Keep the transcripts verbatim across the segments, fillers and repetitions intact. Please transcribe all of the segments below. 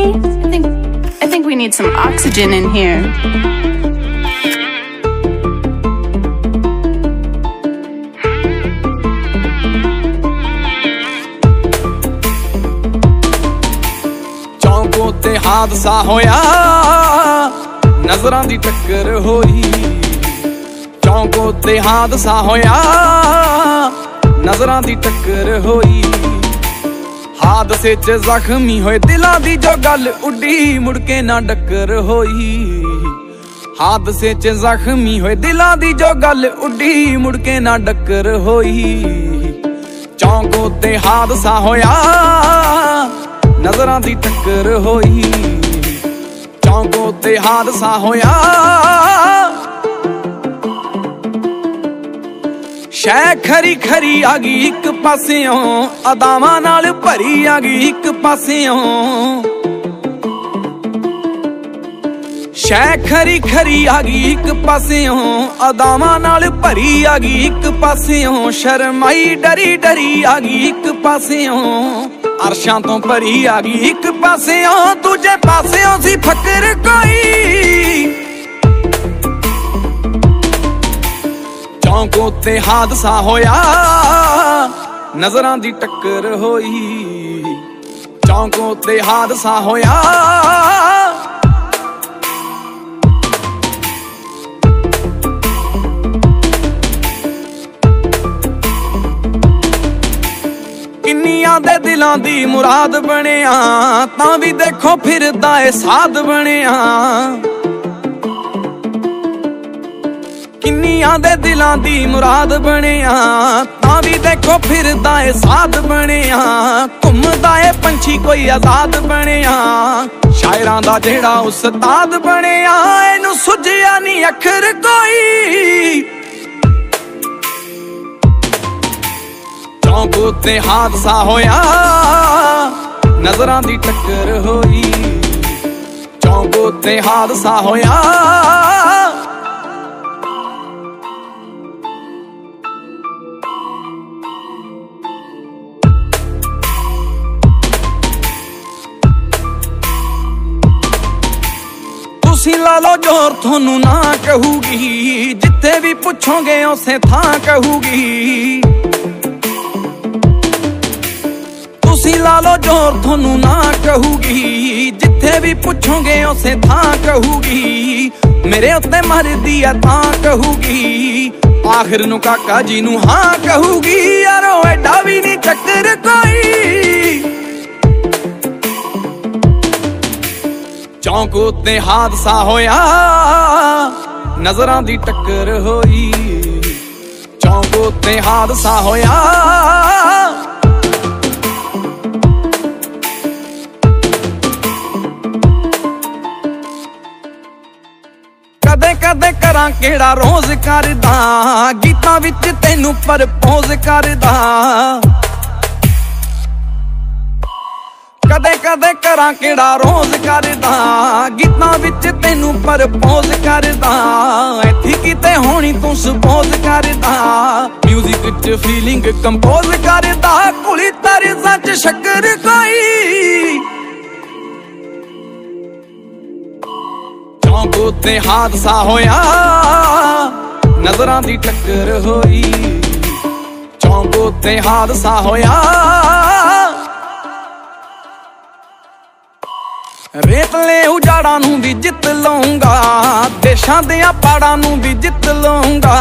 me? I think I think we need some oxygen in here. चौंको ते हादसा होया, नजरां दी टक्कर होई। चौंको ते हादसा होया, नजरां दी टक्कर होई। हादसे च जख्मी होए दिलां दी जो गल उड्डी, मुड़के ना डक्कर होई। हादसे च जख्मी होए दिलां दी जो गल उड्डी, मुड़के ना डक्कर होई। चौंको ते हादसा होया, नजरां दी टक्कर होई। चौंको ते हादसा होया, शै खरी खरी आ गई एक पासियों, अदावां नाल भरी आ गई एक पासियों। शै खरी खरी आ गई एक पासियों, अदावां नाल भरी आ गई एक पासियों। शर्माई डरी डरी आ गई एक पासियों, अरशां तो भरी आ गई एक पासियों। दूजे पासियों सी फकर कोई, चौंको ते हादसा होया, नजरां दी टक्कर होई। चौंको ते हादसा होया, किन्नियां दे दिलां दी मुराद बनिया, तां भी देखो फिरदा ए साध बनिया। किन्नियां दे दिलां दी मुराद बनिया, तां भी देखो फिरदा ए साध बनिया। घुमदा ए पंछी कोई आजाद बनिया, शायरां दा जेड़ा उस्ताद बनिया। इनू सुझिया नी अखर कोई, चौंको ते हादसा होया, नजरां दी टक्कर होई। चौंको ते हादसा होया, तुसी ला लो जोर थोनू ना कहूगी, जिथे भी पुछोगे उसे थां कहूगी। तुसी ला लो जोर थोनू ना कहूगी, जिथे भी पुछोगे उसे थां कहूगी। मेरे उत्ते मरदी है तां कहूगी, आखिर नू काका जी नू हां कहूगी। यारो एडा भी नहीं चक्कर कोई, चौंको ते हादसा होया, नजरां दी टक्कर होई। चौंको ते हादसा होया, कदे कदे करां केड़ा रोज करदा, गीतां विच तैनू परपोज करदा। कदे कदे करां केड़ा रोज करदा, गीतां विच तैनू परपोज करदा। इत्थे किते होनी तू सपोज करदा, म्यूजिक च फीलिंग कंपोज करदा। कुली तरज़ां च शक्कर कोई, चौंको ते हादसा होया, नजरां दी टक्कर होई। चौंको ते हादसा होया, रेतले उजाड़ा नू भी जित लूंगा, देशां दियां पहाड़ां नू भी जित लूंगा।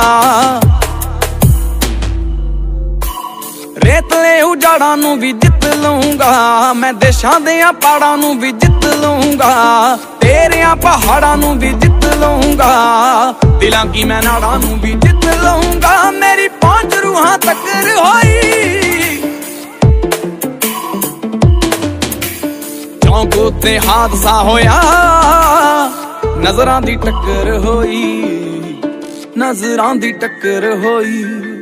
रेतले उजाड़ा नू भी जित लूंगा, मैं देशां दियां पहाड़ां नू भी जित लूंगा। तेरियां पहाड़ां नू भी जित लूंगा, दिलां की मैं नाड़ां नू भी जित लूंगा। मेरी पहुंच रूहां तकर होई, चौंको ते हादसा होया, नजरां दी टक्कर होई। नजरां दी टक्कर होई।